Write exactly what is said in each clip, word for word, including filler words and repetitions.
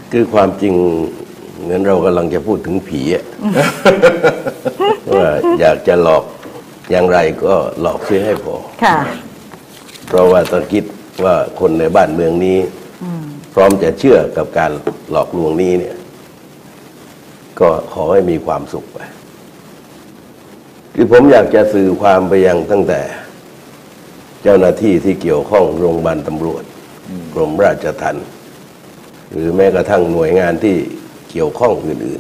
คือความจริงเหมือนเรากำลังจะพูดถึงผีอะ ว่าอยากจะหลอกอย่างไรก็หลอกเสียให้พอค่ะเพราะว่าต้องคิดว่าคนในบ้านเมืองนี้พร้อมจะเชื่อกับการหลอกลวงนี้เนี่ยก็ขอให้มีความสุขไปคือผมอยากจะสื่อความไปยังตั้งแต่เจ้าหน้าที่ที่เกี่ยวข้องโรงพยาบาลตำรวจกรมราชทัณฑ์หรือแม้กระทั่งหน่วยงานที่เกี่ยวข้องอื่น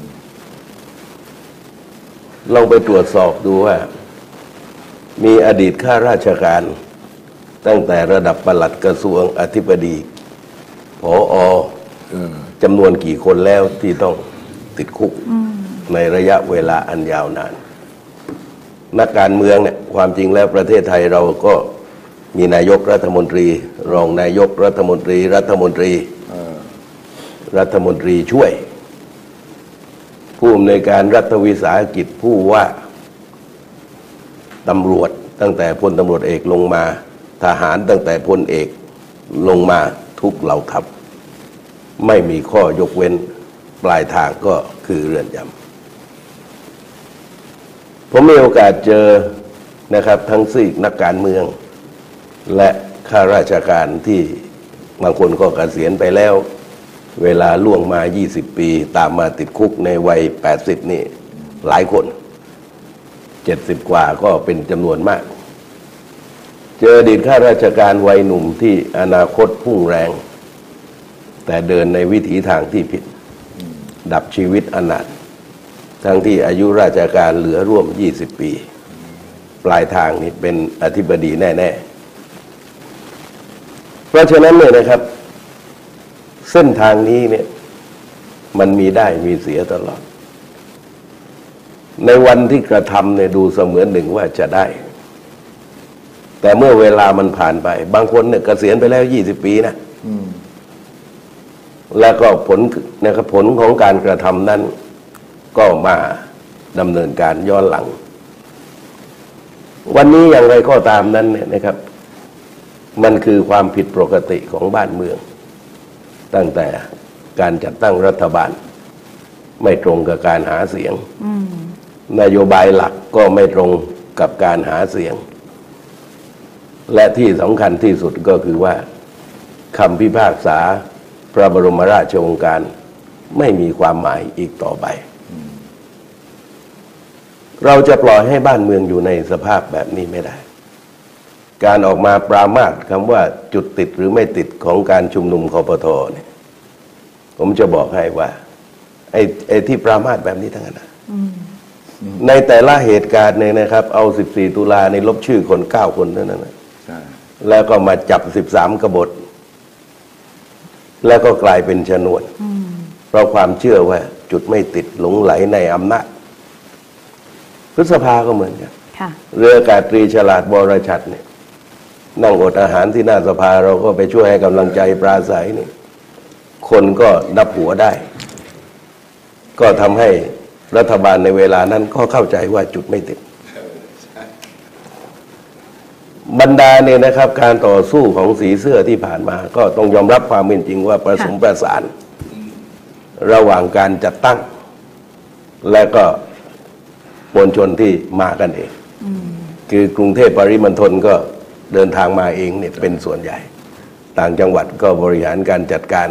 ๆลองไปตรวจสอบดูว่ามีอดีตข้าราชการตั้งแต่ระดับปลัดกระทรวงอธิบดีผอ.จำนวนกี่คนแล้วที่ต้องติดคุกในระยะเวลาอันยาวนานนักการเมืองเนี่ยความจริงแล้วประเทศไทยเราก็มีนายกรัฐมนตรีรองนายกรัฐมนตรีรัฐมนตรีรัฐมนตรีช่วยผู้อำนวยการรัฐวิสาหกิจผู้ว่าตำรวจตั้งแต่พลตำรวจเอกลงมาทหารตั้งแต่พลเอกลงมาทุกเหล่าทัพไม่มีข้อยกเว้นปลายทางก็คือเรือนจำผมมีโอกาสเจอนะครับทั้งซีกนักการเมืองและข้าราชการที่บางคนก็เกษียณไปแล้วเวลาล่วงมายี่สิบปีตามมาติดคุกในวัยแปดสิบนี่หลายคนเจ็ดสิบกว่าก็เป็นจำนวนมากเจออดีตข้าราชการวัยหนุ่มที่อนาคตพุ่งแรงแต่เดินในวิถีทางที่ผิดดับชีวิตอนาถทั้งที่อายุราชการเหลือร่วมยี่สิบปีปลายทางนี่เป็นอธิบดีแน่ๆเพราะฉะนั้นเนี่ยนะครับเส้นทางนี้เนี่ยมันมีได้มีเสียตลอดในวันที่กระทำเนี่ยดูเสมือนหนึ่งว่าจะได้แต่เมื่อเวลามันผ่านไปบางคนเนี่ยเกษียณไปแล้วยี่สิบปีนะแล้วก็ผลนะครับผลของการกระทำนั้นก็มาดำเนินการย้อนหลังวันนี้อย่างไรก็ตามนั้นเนี่ยนะครับมันคือความผิดปกติของบ้านเมืองตั้งแต่การจัดตั้งรัฐบาลไม่ตรงกับการหาเสียงนโยบายหลักก็ไม่ตรงกับการหาเสียงและที่สำคัญที่สุดก็คือว่าคำพิพากษาพระบรมราชโองการไม่มีความหมายอีกต่อไปเราจะปล่อยให้บ้านเมืองอยู่ในสภาพแบบนี้ไม่ได้การออกมาปรามาสคำว่าจุดติดหรือไม่ติดของการชุมนุมคปท.เนี่ยผมจะบอกให้ว่าไอ้ไอ้ที่ปรามาสแบบนี้ทั้งนั้นนะในแต่ละเหตุการณ์เนี่ยนะครับเอาสิบสี่ตุลาในลบชื่อคนเก้าคนเท่านั้นนะแล้วก็มาจับสิบสามกบฏแล้วก็กลายเป็นชนวนเพราะความเชื่อว่าจุดไม่ติดหลงไหลในอำนาจพฤษภาก็เหมือนกันเรืออากาศตรีฉลาดบรชัดเนี่ยนั่งอดอาหารที่หน้าสภาเราก็ไปช่วยให้กำลังใจปราศัยนี่คนก็นับหัวได้ก็ทำให้รัฐบาลในเวลานั้นก็เข้าใจว่าจุดไม่ติดบรรดาเนี่ยนะครับการต่อสู้ของสีเสื้อที่ผ่านมาก็ต้องยอมรับความเป็นจริงว่าผสมประสานระหว่างการจัดตั้งและก็มวลชนที่มากันเองคือกรุงเทพปริมณฑลก็เดินทางมาเองเนี่ยเป็นส่วนใหญ่ต่างจังหวัดก็บริหารการจัดการ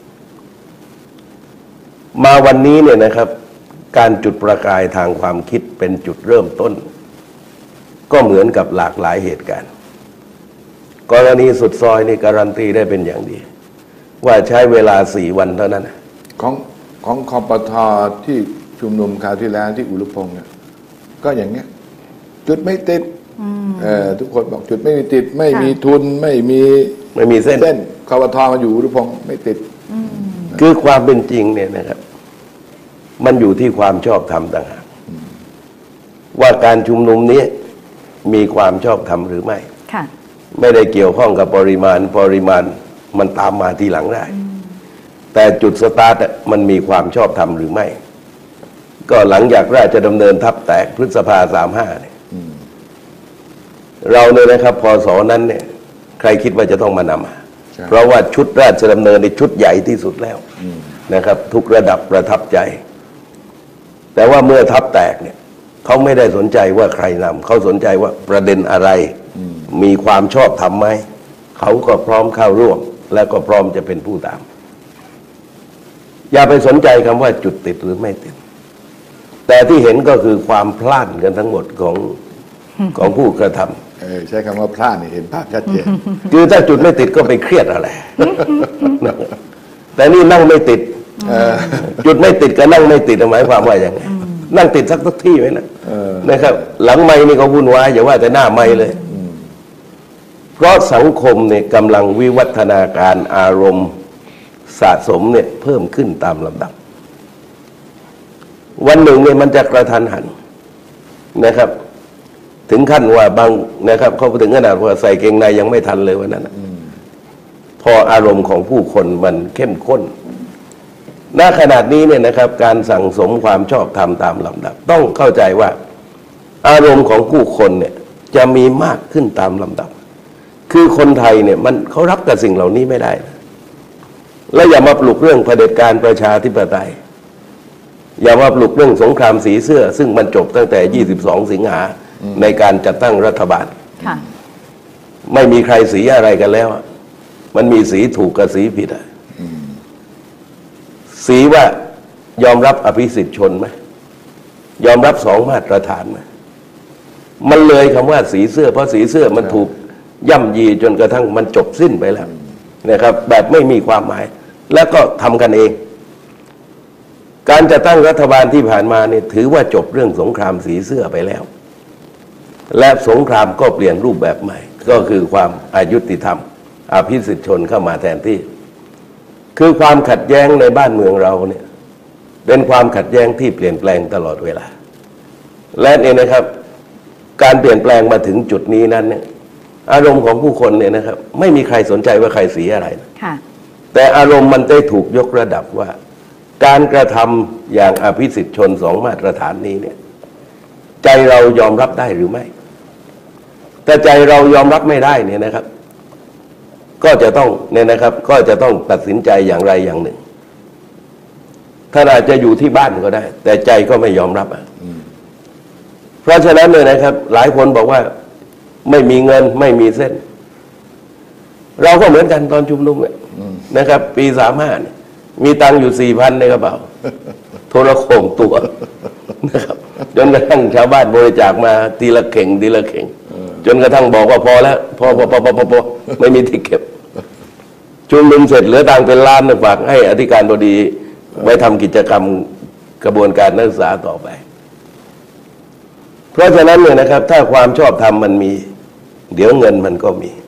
มาวันนี้เนี่ยนะครับการจุดประกายทางความคิดเป็นจุดเริ่มต้นก็เหมือนกับหลากหลายเหตุการณ์กรณีสุดซอยนี่การันตีได้เป็นอย่างดีว่าใช้เวลาสี่วันเท่านั้นของของคปท.ที่ชุมนุมคราวที่แล้วที่อุรุพงษ์เนี่ยก็อย่างเงี้ยจุดไม่ติดเออทุกคนบอกจุดไม่มีติดไม่มีทุนไม่มีไม่มีเส้นเส้นคปท.มาอยู่อุรุพงษ์ไม่ติดคือความเป็นจริงเนี่ยนะครับมันอยู่ที่ความชอบธรรมต่างหากว่าการชุมนุมนี้มีความชอบธรรมหรือไม่ไม่ได้เกี่ยวข้องกับปริมาณปริมาณมันตามมาทีหลังได้แต่จุดสตาร์ทมันมีความชอบธรรมหรือไม่ก็หลังจากราชดำเนินทัพแตกพฤษภาสามห้าเนี่ยเราเนี่ยนะครับพศนั้นเนี่ยใครคิดว่าจะต้องมานำเพราะว่าชุดราชดำเนินในชุดใหญ่ที่สุดแล้วนะครับ ทุกระดับประทับใจ แต่ว่าเมื่อทัพแตกเนี่ยเขาไม่ได้สนใจว่าใครนำเขาสนใจว่าประเด็นอะไรมีความชอบธรรมไหมเขาก็พร้อมเข้าร่วม และก็พร้อมจะเป็นผู้ตาม อย่าไปสนใจคำว่าจุดติดหรือไม่ติด แต่ที่เห็นก็คือความพลาดกันทั้งหมดของของผู้กระทำเออใช้คำว่าพลาดนี่เห็นภาพชัดเจนคือถ้าจุดไม่ติดก็ไปเครียดอะไร แต่นี่นั่งไม่ติดจุดไม่ติดกับนั่งไม่ติดหมายความว่าอย่างไงนั่งติดสักทุกที่ไหมนะนะครับ หลังไม้นี่ก็วุ่นวายอย่าว่าแต่หน้าไม้เลยเพราะสังคมเนี่ยกำลังวิวัฒนาการอารมณ์สะสมเนี่ยเพิ่มขึ้นตามลำดับ วันหนึ่งเนี่ยมันจะกระทันหันนะครับ ถึงขั้นว่าบางนะครับเขาถึงขนาดว่าใส่เกงในยังไม่ทันเลยวันนั้นพออารมณ์ของผู้คนมันเข้มข้นณขนาดนี้เนี่ยนะครับการสั่งสมความชอบธรรมตามลำดับต้องเข้าใจว่าอารมณ์ของผู้คนเนี่ยจะมีมากขึ้นตามลำดับคือคนไทยเนี่ยมันเขารับกับสิ่งเหล่านี้ไม่ได้และอย่ามาปลุกเรื่องเผด็จการประชาธิปไตยอย่ามาปลุกเรื่องสงครามสีเสื้อซึ่งมันจบตั้งแต่ยี่สิบสองสิงหาในการจัดตั้งรัฐบาลไม่มีใครสีอะไรกันแล้วมันมีสีถูกกับสีผิดอะสีว่ายอมรับอภิสิทธิชนไหมยอมรับสองมาตรฐานไหมมันเลยคำว่าสีเสื้อเพราะสีเสื้อมันถูกย่ำยีจนกระทั่งมันจบสิ้นไปแล้วนะครับแบบไม่มีความหมายแล้วก็ทำกันเองการจะตั้งรัฐบาลที่ผ่านมาเนี่ยถือว่าจบเรื่องสงครามสีเสื้อไปแล้วและสงครามก็เปลี่ยนรูปแบบใหม่ก็คือความอายุติธรรมอภิสิทธิชนเข้ามาแทนที่คือความขัดแย้งในบ้านเมืองเราเนี่ยเป็นความขัดแย้งที่เปลี่ยนแปลงตลอดเวลาและเนี่ยนะครับการเปลี่ยนแปลงมาถึงจุดนี้นั้นเนี่ยอารมณ์ของผู้คนเนี่ยนะครับไม่มีใครสนใจว่าใครสีอะไรนะแต่อารมณ์มันได้ถูกยกระดับว่าการกระทำอย่างอภิสิทธิชนสองมาตรฐานนี้เนี่ยใจเรายอมรับได้หรือไม่แต่ใจเรายอมรับไม่ได้เนี่ยนะครับก็จะต้องเนี่ยนะครับก็จะต้องตัดสินใจอย่างไรอย่างหนึ่งท่านอาจจะอยู่ที่บ้านก็ได้แต่ใจก็ไม่ยอมรับอ่ะเพราะฉะนั้นเลยนะครับหลายคนบอกว่าไม่มีเงินไม่มีเส้นเราก็เหมือนกันตอนชุมนุมเนี่ยนะครับปีสามห้าเนี่ยมีตังค์อยู่สี่พันในกระเป๋าโทรโข่งตัวนะครับจนกระทั่งชาวบ้านบริจาคมาทีละเข่งทีละเข่งจนกระทั่งบอกว่าพอแล้วพอพอพอพอพอไม่มีที่เก็บชุมนุมเสร็จเหลือตังค์เป็นล้านเนี่ยฝากให้อธิการบดีไว้ทำกิจกรรมกระบวนการนักศึกษาต่อไปเพราะฉะนั้นเนี่ยนะครับถ้าความชอบธรรมมันมีเดี๋ยวเงินมันก็มี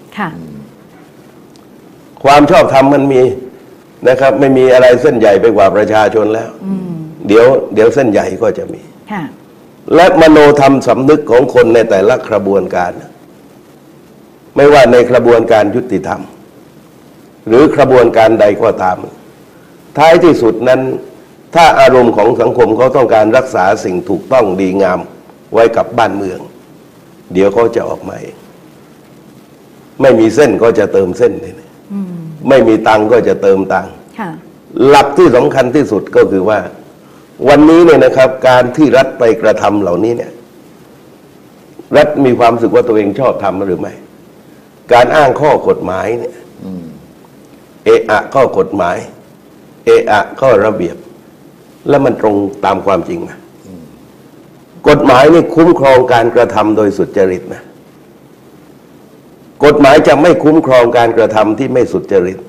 ความชอบธรรมมันมีนะครับไม่มีอะไรเส้นใหญ่ไปกว่าประชาชนแล้วเดี๋ยวเดี๋ยวเส้นใหญ่ก็จะมีและมโนธรรมสำนึกของคนในแต่ละกระบวนการไม่ว่าในกระบวนการยุติธรรมหรือกระบวนการใดก็ตามท้ายที่สุดนั้นถ้าอารมณ์ของสังคมเขาต้องการรักษาสิ่งถูกต้องดีงามไว้กับบ้านเมืองเดี๋ยวเขาจะออกมาเองไม่มีเส้นก็จะเติมเส้นไม่มีตังก็จะเติมตังหลักที่สำคัญที่สุดก็คือว่าวันนี้เนี่ยนะครับการที่รัฐไปกระทำเหล่านี้เนี่ยรัฐมีความรู้สึกว่าตัวเองชอบทำหรือไม่การอ้างข้อกฎหมายเนี่ยเอะอะข้อกฎหมายเอะอะข้อระเบียบแล้วมันตรงตามความจริงไหมกฎหมายนี่คุ้มครองการกระทำโดยสุจริตนะกฎหมายจะไม่คุ้มครองการกระทำที่ไม่สุจริต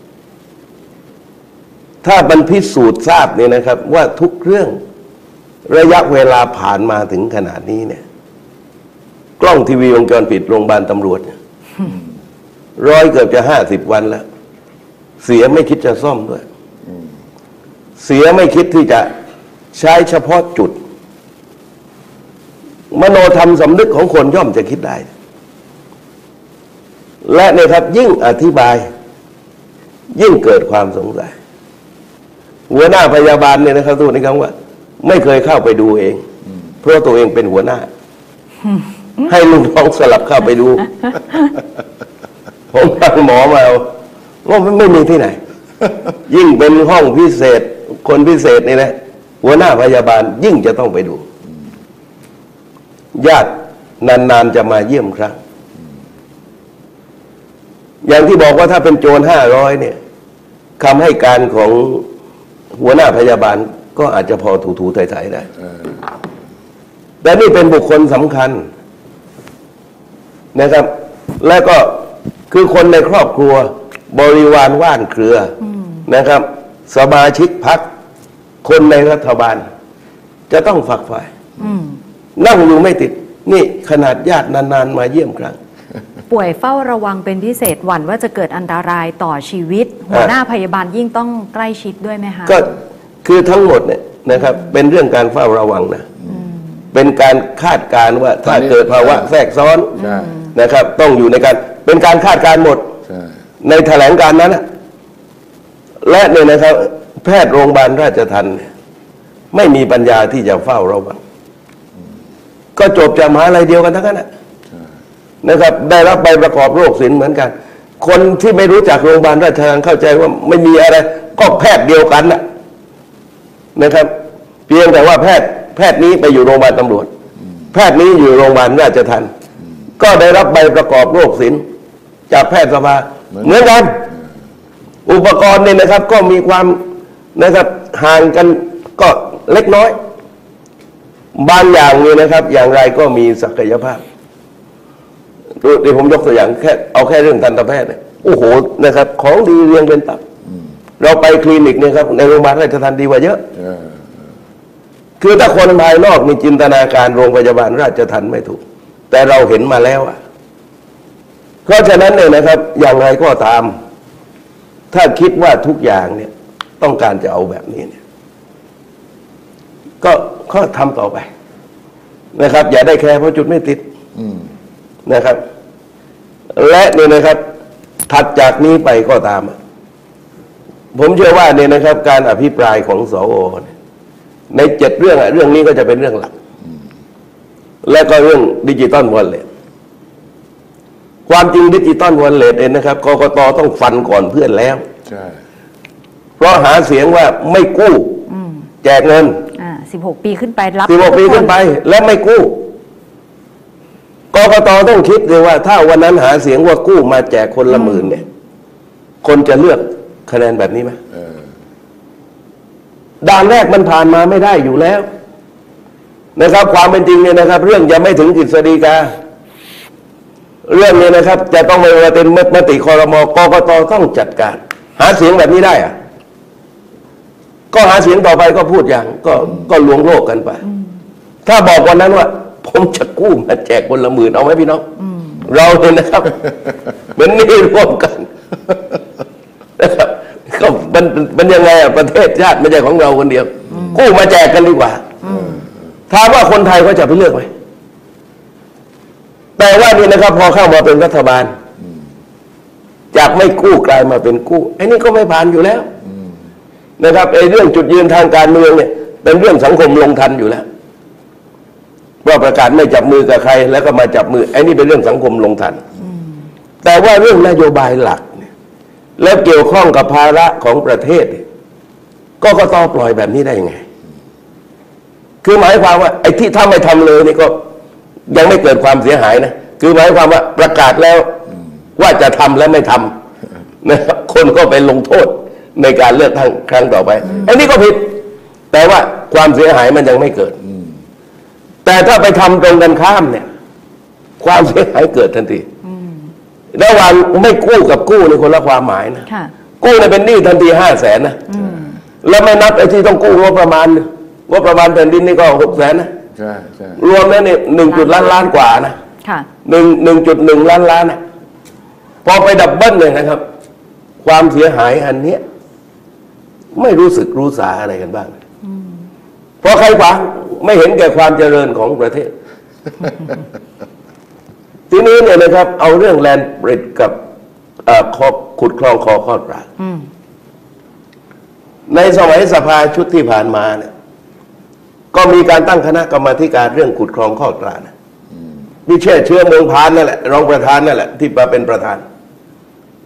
ถ้าบรรพิสูจน์ทราบเนี่ยนะครับว่าทุกเรื่องระยะเวลาผ่านมาถึงขนาดนี้เนี่ยกล้องทีวีวงจรปิดโรงพยาบาลตำรวจร้อยเกือบจะห้าสิบวันแล้วเสียไม่คิดจะซ่อมด้วยเสียไม่คิดที่จะใช้เฉพาะจุดมโนธรรมสำนึกของคนย่อมจะคิดได้และในครับยิ่งอธิบายยิ่งเกิดความสงสัยหัวหน้าพยาบาลเนี่ยนะครับตัวนี้คำว่าไม่เคยเข้าไปดูเองเพราะตัวเองเป็นหัวหน้าให้ลูกน้องสลับเข้าไปดูผมฟังหมอมาก็ไม่มีที่ไหน ยิ่งเป็นห้องพิเศษคนพิเศษนี่แหละหัวหน้าพยาบาลยิ่งจะต้องไปดูญาตินานๆจะมาเยี่ยมครั้งอย่างที่บอกว่าถ้าเป็นโจรห้าร้อยเนี่ยคำให้การของหัวหน้าพยาบาลก็อาจจะพอถูๆไถๆได้แต่นี่เป็นบุคคลสำคัญนะครับและก็คือคนในครอบครัวบริวารว่านเครือนะครับสมาชิกพรรคคนในรัฐบาลจะต้องฝักใฝ่นั่งอยู่ไม่ติดนี่ขนาดญาตินานๆมาเยี่ยมครั้งป่วยเฝ้าระวังเป็นพิเศษหวั่นว่าจะเกิดอันตรายต่อชีวิตหัวหน้าพยาบาลยิ่งต้องใกล้ชิดด้วยไหมคะก็คือทั้งหมดเนี่ยนะครับเป็นเรื่องการเฝ้าระวังนะเป็นการคาดการณ์ว่าถ้าเกิดภาวะแทรกซ้อนนะครับต้องอยู่ในการเป็นการคาดการณ์หมดในแถลงการนั้นนะและเนี่ยนะครับแพทย์โรงพยาบาลราชทัณฑ์ไม่มีปัญญาที่จะเฝ้าระวังก็จบจากมหาลัยเดียวกันทั้งนั้นนะครับได้รับใบประกอบโรคศิลป์เหมือนกันคนที่ไม่รู้จักโรงพยาบาลราชทัณฑ์เข้าใจว่าไม่มีอะไรก็แพทย์เดียวกันนะนะครับเพียงแต่ว่าแพทย์แพทย์นี้ไปอยู่โรงพยาบาลตำรวจแพทย์นี้อยู่โรงพยาบาลราชทัณฑ์ก็ได้รับใบประกอบโรคศิลป์จากแพทยสภาเหมือนกันอุปกรณ์เนี่ยนะครับก็มีความนะครับห่างกันก็เล็กน้อยบางอย่างนี่นะครับอย่างไรก็มีศักยภาพเดี๋ยวผมยกตัวอย่างแค่เอาแค่เรื่องทันตแพทย์เนี่ยโอ้โหนะครับของดีเรียงเป็นตับเราไปคลินิกเนี่ยครับในโรงพยาบาลราชทัณฑ์ดีกว่าเยอะคือถ้าคนภายนอกมีจินตนาการโรงพยาบาลราชทัณฑ์ไม่ถูกแต่เราเห็นมาแล้วอ่ะเพราะฉะนั้นเนี่ยนะครับอย่างไรก็ตามถ้าคิดว่าทุกอย่างเนี่ยต้องการจะเอาแบบนี้เนี่ยก็ก็ทำต่อไปนะครับอย่าได้แคร์เพราะจุดไม่ติดนะครับและเนี่ยนะครับถัดจากนี้ไปก็ตามผมเชื่อว่าเนี่ยนะครับการอภิปรายของสวในเจ็ดเรื่องเรื่องนี้ก็จะเป็นเรื่องหลักและก็เรื่องดิจิตอลวอลเล็ตความจริงดิจิตอลวอลเล็ตเองนะครับกกตต้องฟันก่อนเพื่อนแล้วใช่เพราะหาเสียงว่าไม่กู้แจกเงินอ่าสิบหกปีขึ้นไปรับสิบหกปีขึ้นไปและไม่กู้กกตต้องคิดเลยว่าถ้าวันนั้นหาเสียงว่ากู้มาแจกคนละหมื่นเนี่ยคนจะเลือกคะแนนแบบนี้ไหมด่านแรกมันผ่านมาไม่ได้อยู่แล้วนะครับความเป็นจริงเนี่ยนะครับเรื่องยังไม่ถึงกฤษฎีกาเรื่องนี้นะครับจะต้องมาเป็นมติครม.กกตต้องจัดการหาเสียงแบบนี้ได้อะก็หาเสียงต่อไปก็พูดอย่างก็ก็ลวงโลกกันไปถ้าบอกวันนั้นว่าผมจะกู้มาแจกคนละหมื่นเอาไหมพี่น้องเราเนี่ยนะครับเป็นหนี้ร่วมกันนะครับก็มันมันยังไงอ่ะประเทศชาติไม่ใช่ของเราคนเดียวกู้มาแจกกันดีกว่าถามว่าคนไทยเขาจะไปเลือกไหมแต่ว่านี่นะครับพอเข้ามาเป็นรัฐบาลจากไม่กู้กลายมาเป็นกู้ไอ้นี่ก็ไม่ผ่านอยู่แล้วนะครับไอ้เรื่องจุดยืนทางการเมืองเนี่ยเป็นเรื่องสังคมลงทันอยู่แล้วว่าประกาศไม่จับมือกับใครแล้วก็มาจับมือไอ้นี่เป็นเรื่องสังคมลงทันแต่ว่าเรื่องนโยบายหลักเนี่ยแล้วเกี่ยวข้องกับภาระของประเทศก็ก็ต้องปล่อยแบบนี้ได้ยังไงคือหมายความว่าไอ้ที่ถ้าไม่ทำเลยนี่ก็ยังไม่เกิดความเสียหายนะคือหมายความว่าประกาศแล้วว่าจะทำและไม่ทำนะครับคนก็ไปลงโทษในการเลือกตั้งครั้งต่อไปอันนี้ก็ผิดแต่ว่าความเสียหายมันยังไม่เกิดแต่ถ้าไปทำตรงกันข้ามเนี่ยความเสียหายเกิดทันทีระหว่างไม่กู้กับกู้ในคนละความหมายนะกู้เนี่ยเป็นหนี้ทันทีห้าแสนนะแล้วไม่นับไอ้ที่ต้องกู้งบประมาณงบประมาณแผ่นดินนี่ก็หกแสนนะใช่ใช่รวมแล้วเนี่ยหนึ่งจุดล้านล้านกว่านะหนึ่งหนึ่งจุดหนึ่งล้านล้านนะพอไปดับเบิ้ลเลยนะครับความเสียหายอันนี้ไม่รู้สึกรู้สาอะไรกันบ้างเพราะใครขวางไม่เห็นแก่ความเจริญของประเทศทีนี้เนี่ยนะครับเอาเรื่องแลนด์บริดจ์กับขุดคลองคอคอดปลาในสมัยสภาชุดที่ผ่านมาเนี่ยก็มีการตั้งคณะกรรมาธิการเรื่องขุดคลองคอดปลานะพี่เชษฐ์เชื้อเมืองพานนั่นแหละรองประธานนั่นแหละที่มาเป็นประธาน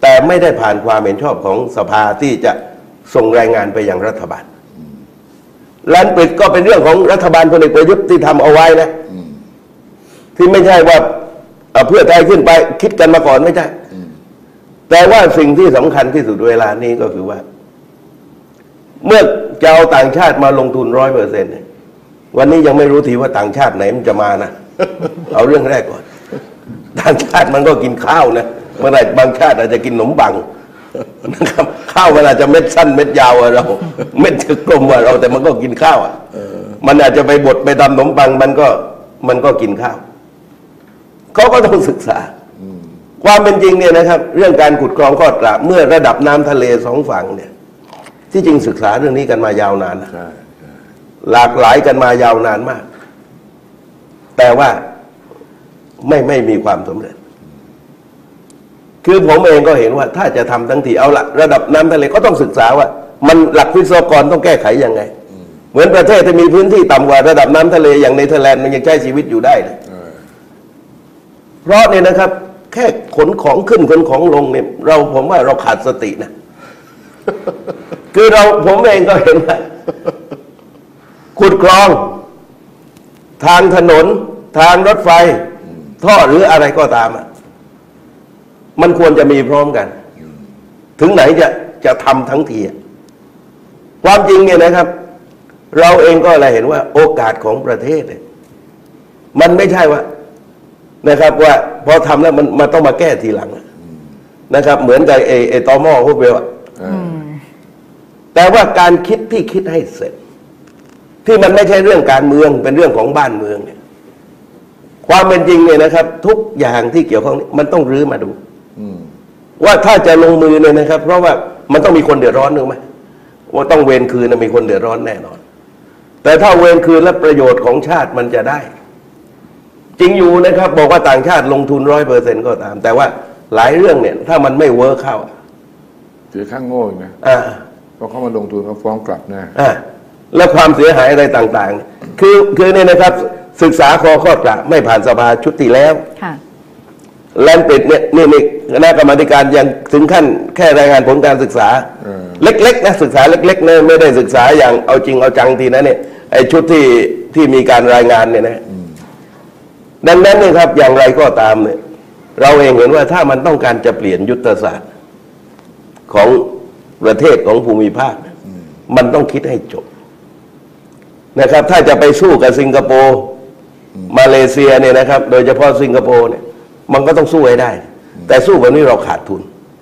แต่ไม่ได้ผ่านความเห็นชอบของสภาที่จะส่งรายงานไปยังรัฐบาลแลนด์บริดจ์ก็เป็นเรื่องของรัฐบาลพลเอกประยุทธ์ที่ทำเอาไว้นะที่ไม่ใช่ว่าเพื่อไทยขึ้นไปคิดกันมาก่อนไม่ใช่แต่ว่าสิ่งที่สำคัญที่สุดเวลานี้ก็คือว่าเมื่อจะเอาต่างชาติมาลงทุนร้อยเปอร์เซ็นต์วันนี้ยังไม่รู้ทีว่าต่างชาติไหนมันจะมานะ เอาเรื่องแรกก่อนต่างชาติมันก็กินข้าวนะเมื่อไหร่บางชาติอาจจะกินขนมปังนะครับข้าวมันอาจจะเม็ดสั้นเม็ดยาวเรา เม็ดกลมกว่าเราแต่มันก็กินข้าวอ่ะมันอาจจะไปบดไปทำขนมปังมันก็มันก็กินข้าวเขาก็ต้องศึกษาความเป็นจริงเนี่ยนะครับเรื่องการขุดคลองข้อตราเมื่อระดับน้ำทะเลสองฝั่งเนี่ยที่จริงศึกษาเรื่องนี้กันมายาวนานนะหลากหลายกันมายาวนานมาก แต่ว่าไม่ไม่มีความสำเร็จคือผมเองก็เห็นว่าถ้าจะทำทั้งทีเอาละระดับน้ำทะเลก็ต้องศึกษาว่ามันหลักวิศวกรต้องแก้ไขยังไงเหมือนประเทศที่มีพื้นที่ต่ำกว่าระดับน้ำทะเลอย่างเนเธอร์แลนด์มันยังใช้ชีวิตอยู่ได้เลยเพราะเนี่ยนะครับแค่ขนของขึ้นขนของลงเนี่ยเราผมว่าเราขาดสตินะ คือเราผมเองก็เห็นว่าขุดคลองทางถนนทางรถไฟท่อหรืออะไรก็ตามอ่ะมันควรจะมีพร้อมกันถึงไหนจะจะทำทั้งทีความจริงเนี่ยนะครับเราเองก็เลยเห็นว่าโอกาสของประเทศเนี่ยมันไม่ใช่ว่านะครับว่าพอทำแล้วมันมันต้องมาแก้ทีหลังนะครับเหมือนกับไอ้ไอ้ตอหม้อพวกเบลอะแต่ว่าการคิดที่คิดให้เสร็จที่มันไม่ใช่เรื่องการเมืองเป็นเรื่องของบ้านเมืองเนี่ยความเป็นจริงเนี่ยนะครับทุกอย่างที่เกี่ยวข้องมันต้องรื้อมาดูว่าถ้าจะลงมือเนี่ยนะครับเพราะว่ามันต้องมีคนเดือดร้อนนึกไหมว่าต้องเวรคืนนะมีคนเดือดร้อนแน่นอนแต่ถ้าเวรคืนและประโยชน์ของชาติมันจะได้จริงอยู่นะครับบอกว่าต่างชาติลงทุนร้อยเปอร์เซ็นต์ก็ตามแต่ว่าหลายเรื่องเนี่ยถ้ามันไม่เวิร์คเข้าเสียข้างโง่อีกนะอ่าพอเขามาลงทุนเขาฟ้องกลับนะอ่าแล้วความเสียหายอะไรต่างๆคือคือเนี่ยนะครับศึกษาข้อข้อกระไม่ผ่านสภาชุดที่แล้วแลนด์บริดจ์เนี่ยนี่นี่คณะกรรมาธิการยังถึงขั้นแค่รายงานผลการศึกษาเล็กๆนะศึกษาเล็กๆนะไม่ได้ศึกษาอย่างเอาจริงเอาจังทีนะเนี่ยไอ้ชุดที่ที่มีการรายงานเนี่ยนะดังนั้นเนี่ยครับอย่างไรก็ตามเนี่ยเราเองเห็นว่าถ้ามันต้องการจะเปลี่ยนยุทธศาสตร์ของประเทศของภูมิภาคมันต้องคิดให้จบนะครับถ้าจะไปสู้กับสิงคโปร์มาเลเซียเนี่ยนะครับโดยเฉพาะสิงคโปร์เนี่ยมันก็ต้องสู้ให้ได้แต่สู้แบบนี้เราขาดทุน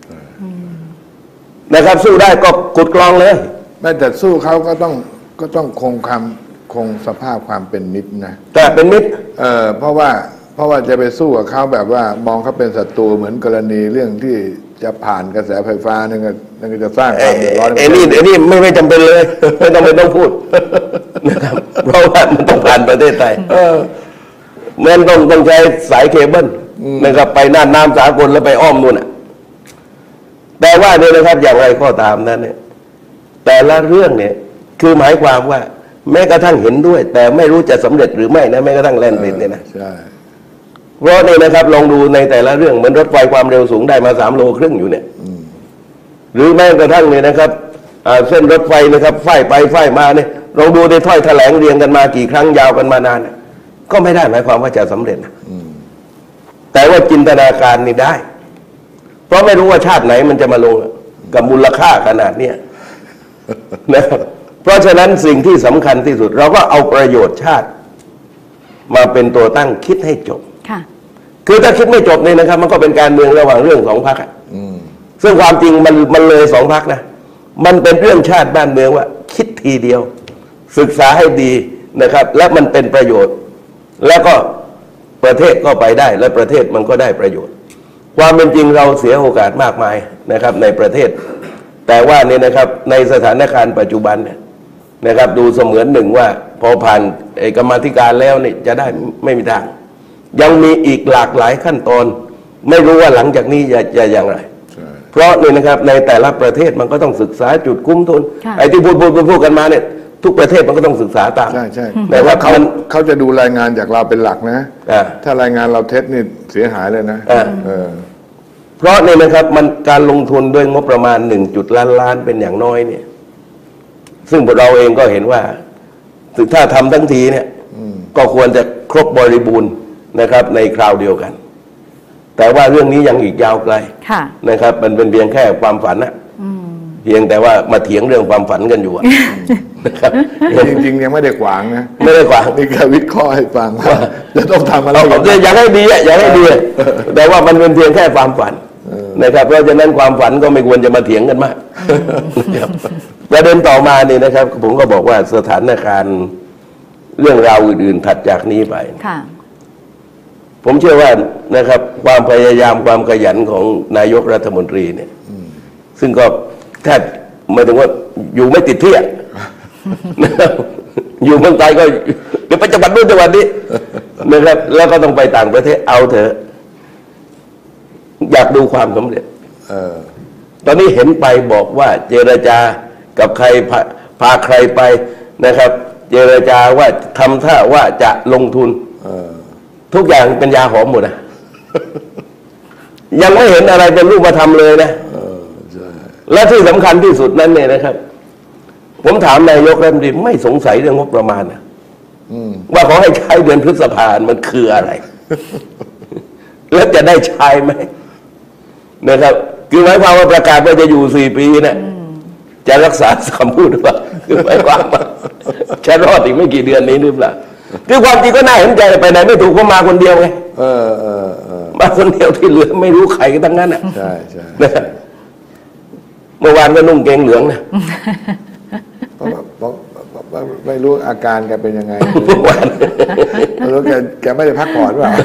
นะครับสู้ได้ก็ขุดคลองเลยแม้แต่สู้เขาก็ต้องก็ต้องคงความคงสภาพความเป็นมิตรนะแต่เป็นมิตรเออเพราะว่าเพราะว่าจะไปสู้กับเขาแบบว่ามองเขาเป็นศัตรูเหมือนกรณีเรื่องที่จะผ่านกระแสไฟฟ้านั่นก็นั่นก็จะสร้างความเดือดร้อนไอ้นี่ไอ้นี่ไม่ไม่จำเป็นเลยไม่ต้องไม่ต้องพูดนะครับเพราะว่ามันต้องผ่านประเทศไทยเออมันต้องต้องใช้สายเคเบิลนะครับไปน่านน้ำสากลแล้วไปอ้อมนู่นอ่ะแต่ว่าเนี่ยนะครับอย่างไรก็ตามนั้นเนี่ยแต่ละเรื่องเนี่ยคือหมายความว่าแม้กระทั่งเห็นด้วยแต่ไม่รู้จะสำเร็จหรือไม่นะแม้กระทั่งแลนด์บริดจ์เนี่ยนะใช่เพราะนี่นะครับลองดูในแต่ละเรื่องเหมือนรถไฟความเร็วสูงได้มาสามโลครึ่งอยู่เนี่ยหรือแม้กระทั่งเนี่ยนะครับเส้นรถไฟนะครับไฟไปไฟมาเนี่ยลองดูในถ้อยแถลงเรียงกันมากี่ครั้งยาวกันมานานก็ไม่ได้หมายความว่าจะสำเร็จนะแต่ว่าจินตนาการนี่ได้เพราะไม่รู้ว่าชาติไหนมันจะมาลงกับมูลค่าขนาดเนี้ยนะครับเพราะฉะนั้นสิ่งที่สำคัญที่สุดเราก็เอาประโยชน์ชาติมาเป็นตัวตั้งคิดให้จบคือถ้าคิดไม่จบเนี่ยนะครับมันก็เป็นการเมืองระหว่างเรื่องสองพรรคอ่ะซึ่งความจริงมันมันเลยสองพรรคนะมันเป็นเรื่องชาติบ้านเมืองว่าคิดทีเดียวศึกษาให้ดีนะครับและมันเป็นประโยชน์แล้วก็ประเทศก็ไปได้และประเทศมันก็ได้ประโยชน์ความเป็นจริงเราเสียโอกาสมากมายนะครับในประเทศแต่ว่าเนี่ยนะครับในสถานการณ์ปัจจุบันเนี่ยนะครับดูเสมือนหนึ่งว่าพอผ่านเอกกรรมาธิการแล้วนี่จะได้ไม่มีทางยังมีอีกหลากหลายขั้นตอนไม่รู้ว่าหลังจากนี้จะจะอย่างไรเพราะนี่นะครับในแต่ละประเทศมันก็ต้องศึกษาจุดคุ้มทุนไอ้ที่พูดพูดพูดกันมาเนี่ยทุกประเทศมันก็ต้องศึกษาตามใช่ใช่แต่ว่าเขาเขาจะดูรายงานจากเราเป็นหลักนะถ้ารายงานเราเท็จนี่เสียหายเลยนะเออเพราะเนี่ยนะครับมันการลงทุนด้วยงบประมาณหนึ่งจุดล้านล้านเป็นอย่างน้อยเนี่ยซึ่งพวกเราเองก็เห็นว่าถ้าทำทั้งทีเนี่ยก็ควรจะครบบริบูรณ์นะครับในคราวเดียวกัน แต่ว่าเรื่องนี้ยังอีกยาวไกลนะครับมันเป็นเพียงแค่ความฝันนะเพียงแต่ว่ามาเถียงเรื่องความฝันกันอยู่นะครับจริงๆยังไม่ได้ขวางนะไม่ได้ขวางนี่แค่วิเคราะห์ให้ฟังว่าจะต้องทำอะไรอยากให้ดีอยากให้ดีแต่ว่ามันเป็นเพียงแค่ความฝันนะครับเพราะฉะนั้นความฝันก็ไม่ควรจะมาเถียงกันมากประเด็นต่อมานี่นะครับผมก็บอกว่าสถานการณ์เรื่องราวอื่นๆถัดจากนี้ไปผมเชื่อว่านะครับความพยายามความขยันของนายกรัฐมนตรีเนี่ยซึ่งก็แทบหมายถึงว่าอยู่ไม่ติดที่อยู่เมืองไทยก็เดี๋ยวไปจังหวัดนู้นจังหวัดนี้นะครับแล้วก็ต้องไปต่างประเทศเอาเถอะอยากดูความสำเร็จตอนนี้เห็นไปบอกว่าเจรจากับใครพาพาใครไปนะครับ เจรจาว่าทำท่าว่าจะลงทุนทุกอย่างเป็นยาหอมหมดนะยังไม่เห็นอะไรเป็นรูปธรรมเลยนะและที่สำคัญที่สุดนั้นเนี่ยนะครับผมถามนายกรัฐมนตรีไม่สงสัยเรื่องงบประมาณนะว่าเขาให้ใช้เดือนพฤษภาคมมันคืออะไรแล้วจะได้ใช้ไหมนะครับคือหมายความว่าประกาศว่าจะอยู่สี่ปีเนี่ยจะรักษาคำพูดหรือเปล่าคือหมายความว่าจะรอดอีกไม่กี่เดือนนี้หรือเปล่าคือความจริงก็น่าเห็นใจไปไหนไม่ถูกก็มาคนเดียวไงเออเออเออมาคนเดียวที่เหลือไม่รู้ใครกันทั้งนั้นอ่ะใช่ใช่เมื่อวานก็นุ่งเกงเหลืองนะไม่รู้อาการแกเป็นยังไงไม่รู้แกแกไม่ได้พักผ่อนหรือเปล่า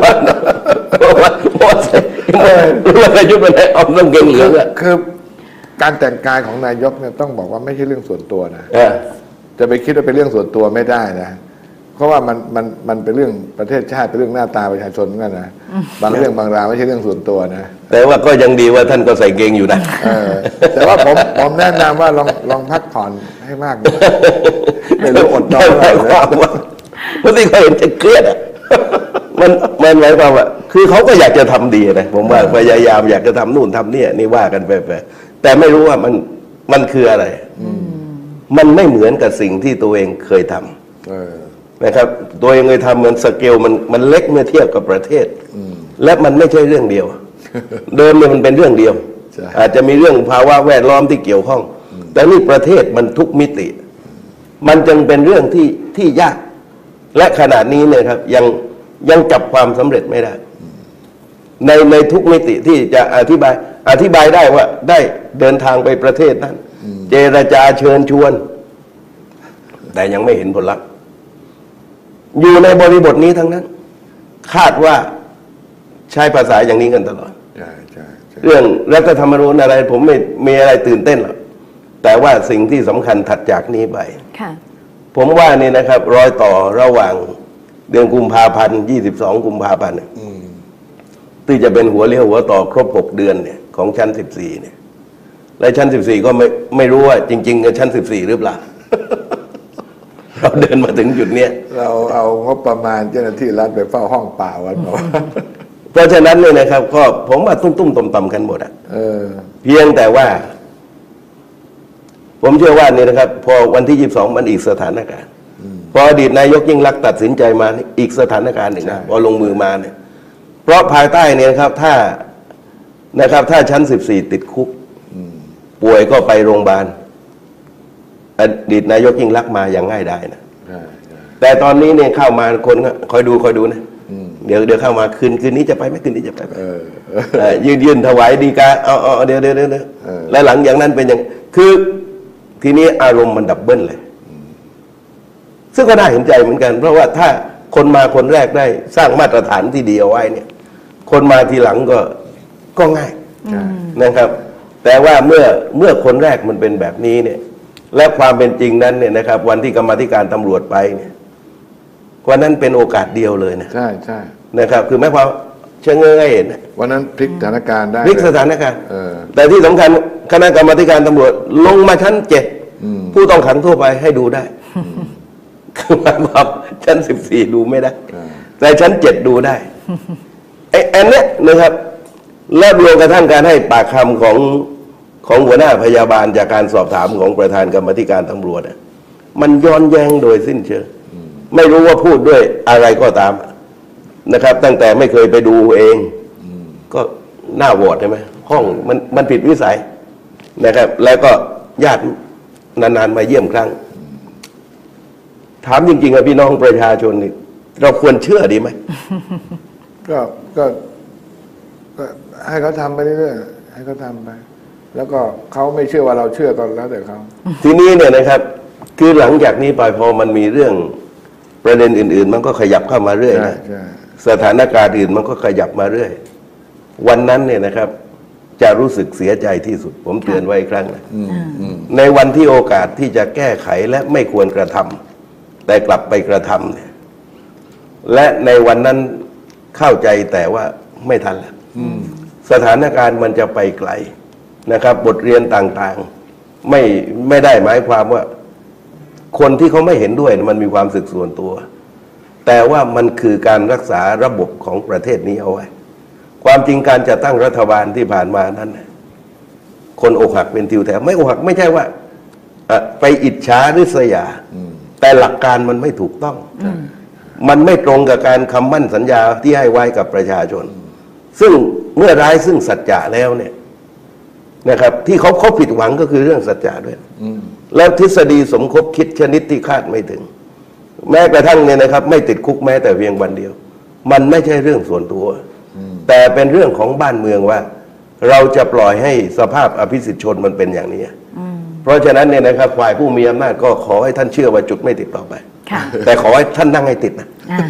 รู้ว่าอายุเป็นไงอมนุ่งเกงเหลืองอะคือการแต่งกายของนายกเนี่ยต้องบอกว่าไม่ใช่เรื่องส่วนตัวนะจะไปคิดว่าเป็นเรื่องส่วนตัวไม่ได้นะเพราะว่ามันมันมันเป็นเรื่องประเทศชาติเป็นเรื่องหน้าตาประชาชนเหมือนกันนะบางเรื่องบางราวไม่ใช่เรื่องส่วนตัวนะแต่ว่าก็ยังดีว่าท่านก็ใส่เกงอยู่นะแต่ว่าผมผมแนะนำว่าลองลองพักผ่อนให้มากไม่รู้อดนอนอะไรความว่าเพราะที่เขาเห็นจะเครียดอ่ะมันมันหมายความว่าคือเขาก็อยากจะทำดีนะผมว่าพยายามอยากจะทำนู่นทำนี่นี่ว่ากันไปไปแต่ไม่รู้ว่ามันมันคืออะไรมันไม่เหมือนกับสิ่งที่ตัวเองเคยทำนะครับตัวเองเคยทำมันสเกลมันมันเล็กเมื่อเทียบกับประเทศและมันไม่ใช่เรื่องเดียวเดิมเนี่ยมันเป็นเรื่องเดียวอาจจะมีเรื่องภาวะแวดล้อมที่เกี่ยวข้องแต่นี่ประเทศมันทุกมิติมันจึงเป็นเรื่องที่ที่ยากและขณะนี้เนี่ยครับยังยังจับความสำเร็จไม่ได้ในในทุกมิติที่จะอธิบายอธิบายได้ว่าได้เดินทางไปประเทศนั้นเจรจาเชิญชวนแต่ยังไม่เห็นผลลัพธ์อยู่ในบริบทนี้ทั้งนั้นคาดว่าใช้ภาษาอย่างนี้กันตลอดเรื่องรัฐธรรมนูญอะไรผมไม่มีอะไรตื่นเต้นหรอกแต่ว่าสิ่งที่สำคัญถัดจากนี้ไปผมว่านี่นะครับรอยต่อระหว่างเดือนกุมภาพันธ์ยี่สิบสองกุมภาพันธ์ที่จะเป็นหัวเลี้ยวหัวต่อครบหกเดือนเนี่ยของชั้นสิบสี่เนี่ยและชั้นสิบสี่ก็ไม่ไม่รู้ว่าจริงๆกับชั้นสิบสี่หรือเปล่าเราเดินมาถึงจุดเนี้ยเราเอางบประมาณเจ้าหน้าที่รัฐไปเฝ้าห้องเปล่าวันบอกเพราะฉะนั้นเนี่ยนะครับก็ผมว่าตุ้มๆต่ำๆกันหมดอ่ะเพียงแต่ว่าผมเชื่อว่านี่นะครับพอวันที่ยี่สิบสองมันอีกสถานการณ์พออดีตนายกยิ่งลักษณ์ตัดสินใจมาอีกสถานการณ์หนึ่งนะพอลงมือมาเนี่ยเพราะภายใต้เนี่ยนะครับถ้านะครับถ้าชั้นสิบสี่ติดคุกป่วยก็ไปโรงพยาบาลอดีตนายกยิ่งลักษณ์มาอย่างง่ายได้นะแต่ตอนนี้เนี่ยเข้ามาคนก็คอยดูคอยดูนะเดี๋ยวเดี๋ยวเข้ามาคืนคืนนี้จะไปไหมคืนนี้จะไปไหมยืนยืนถวายดีกาเอาเอาเดี๋ยวเดี๋ยวเดี๋ยวและหลังอย่างนั้นเป็นอย่างคือทีนี้อารมณ์มันดับเบิ้ลเลยซึ่งก็น่าเห็นใจเหมือนกันเพราะว่าถ้าคนมาคนแรกได้สร้างมาตรฐานที่ดีเอาไว้เนี่ยคนมาทีหลังก็ก็ง่ายนะครับแต่ว่าเมื่อเมื่อคนแรกมันเป็นแบบนี้เนี่ยและความเป็นจริงนั้นเนี่ยนะครับวันที่กรรมาธิการตำรวจไปเนี่ยวันนั้นเป็นโอกาสเดียวเลยนะใช่ใช่นะครับคือไม่พอเชิงเงยเห็นวันนั้นพลิกสถานการณ์ได้พลิกสถานการณ์แต่ที่สำคัญคณะกรรมาธิการตำรวจลงมาชั้นเจ็ดผู้ต้องขังทั่วไปให้ดูได้คือหมายความชั้นสิบสี่ดูไม่ได้แต่ชั้นเจ็ดดูได้ไอ้อันเนี้ยนะครับและรวมกระทั่งการให้ปากคำของของหัวหน้าพยาบาลจากการสอบถามของประธานกรรมาธิการตำรวจมันย้อนแย้งโดยสิ้นเชิงไม่รู้ว่าพูดด้วยอะไรก็ตามนะครับ ตั้งแต่ไม่เคยไปดูเองก็หน้าโหวตใช่ไหมห้องมันมันผิดวิสัยนะครับ แล้วก็ญาตินานๆมาเยี่ยมครั้งถามจริงๆอะพี่น้องประชาชนนี่เราควรเชื่อดีไหมก็ก็ก็ให้เขาทำไปเรื่อยๆให้เขาทำไปแล้วก็เขาไม่เชื่อว่าเราเชื่อก็แล้วแต่เขาทีนี้เนี่ยนะครับคือหลังจากนี้ไปพอมันมีเรื่องประเด็นอื่นๆมันก็ขยับเข้ามาเรื่อยนะสถานการณ์อื่นมันก็ขยับมาเรื่อยวันนั้นเนี่ยนะครับจะรู้สึกเสียใจที่สุดผมเตือนไว้อีกครั้งนะในวันที่โอกาสที่จะแก้ไขและไม่ควรกระทำแต่กลับไปกระทำเนี่ยและในวันนั้นเข้าใจแต่ว่าไม่ทันแล้วสถานการณ์มันจะไปไกลนะครับ บทเรียนต่างๆไม่ไม่ได้หมายความว่าคนที่เขาไม่เห็นด้วยมันมีความสึกส่วนตัวแต่ว่ามันคือการรักษาระบบของประเทศนี้เอาไว้ความจริงการจะตั้งรัฐบาลที่ผ่านมานั้นคนอกหักเป็นทิวแถวไม่อกหักไม่ใช่ว่าไปอิจฉาริษยาแต่หลักการมันไม่ถูกต้องมันไม่ตรงกับการคำมั่นสัญญาที่ให้ไว้กับประชาชนซึ่งเมื่อร้ายซึ่งสัจจะแล้วเนี่ยนะครับที่เขาเขาผิดหวังก็คือเรื่องสัจจะด้วยแล้วทฤษฎีสมคบคิดชนิดที่คาดไม่ถึงแม้กระทั่งเนี่ยนะครับไม่ติดคุกแม้แต่เพียงวันเดียวมันไม่ใช่เรื่องส่วนตัวแต่เป็นเรื่องของบ้านเมืองว่าเราจะปล่อยให้สภาพอภิสิทธิชนมันเป็นอย่างนี้เพราะฉะนั้นเนี่ยนะครับฝ่ายผู้มีอำนาจก็ขอให้ท่านเชื่อว่าจุดไม่ติดต่อไปแต่ขอให้ท่านนั่งให้ติดนะ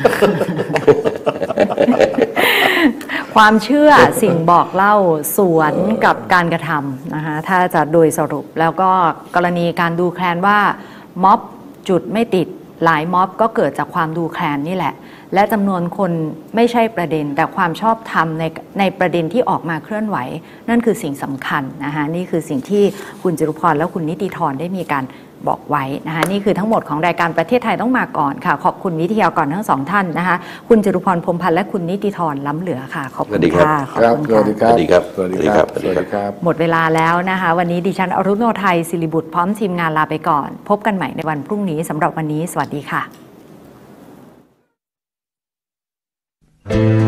ความเชื่อสิ่งบอกเล่าสวนกับการกระทำนะคะถ้าจะโดยสรุปแล้วก็กรณีการดูแคลนว่าม็อบจุดไม่ติดหลายม็อบก็เกิดจากความดูแคลนนี่แหละและจำนวนคนไม่ใช่ประเด็นแต่ความชอบธรรมในในประเด็นที่ออกมาเคลื่อนไหวนั่นคือสิ่งสำคัญนะคะนี่คือสิ่งที่คุณจรุพรและคุณนิติธรได้มีการบอกไว้นะคะนี่คือทั้งหมดของรายการประเทศไทยต้องมาก่อนค่ะขอบคุณวิทยากรทั้งสองท่านนะคะคุณจรุพรพรหมพันธ์และคุณนิติธรล้ำเหลือค่ะขอบคุณค่ะขอบคุณค่ะสวัสดีครับสวัสดีครับสวัสดีครับหมดเวลาแล้วนะคะวันนี้ดิฉันอรุณโนไทยศิริบุตรพร้อมทีมงานลาไปก่อนพบกันใหม่ในวันพรุ่งนี้สำหรับวันนี้สวัสดีค่ะ